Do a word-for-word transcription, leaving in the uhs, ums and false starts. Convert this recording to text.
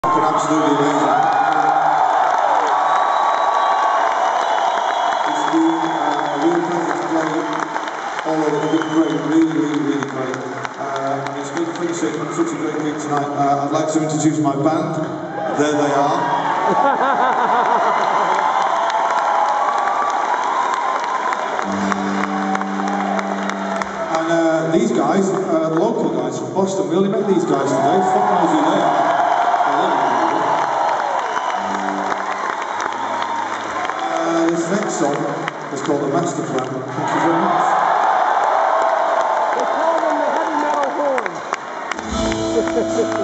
Absolutely amazing. It's been uh, a real pleasure to play all over. It's been great, really, really, really great. Uh, it's been finishing such a great gig tonight. Uh, I'd like to introduce my band. There they are. and uh, these guys, uh, the local guys from Boston, we only met these guys today. Fuck knows who they are. This next song is called The Master Plan. Thank you very much. They call them the heavy metal horn.